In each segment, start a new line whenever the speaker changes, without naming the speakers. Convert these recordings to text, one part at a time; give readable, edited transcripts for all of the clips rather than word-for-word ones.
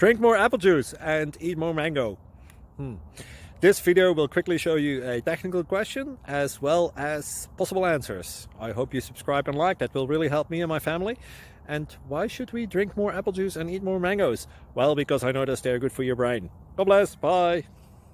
Drink more apple juice and eat more mango. This video will quickly show you a technical question as well as possible answers. I hope you subscribe and like, that will really help me and my family. And why should we drink more apple juice and eat more mangoes? Well, because I noticed they're good for your brain. God bless, bye!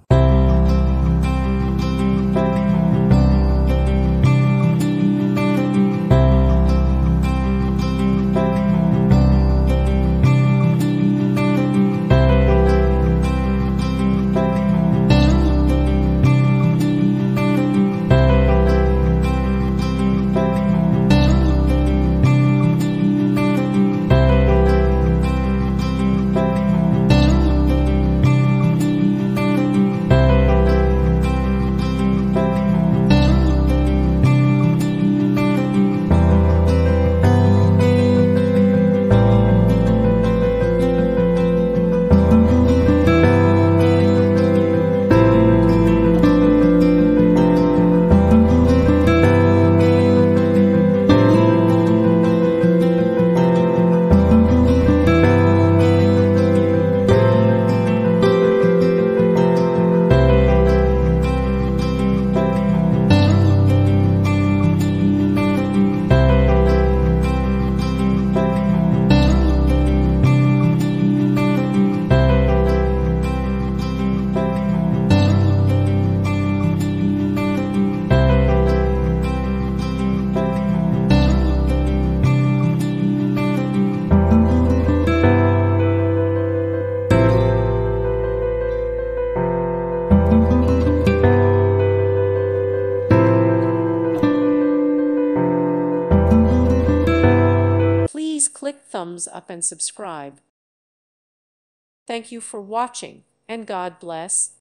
Please click thumbs up and subscribe. Thank you for watching, and God bless.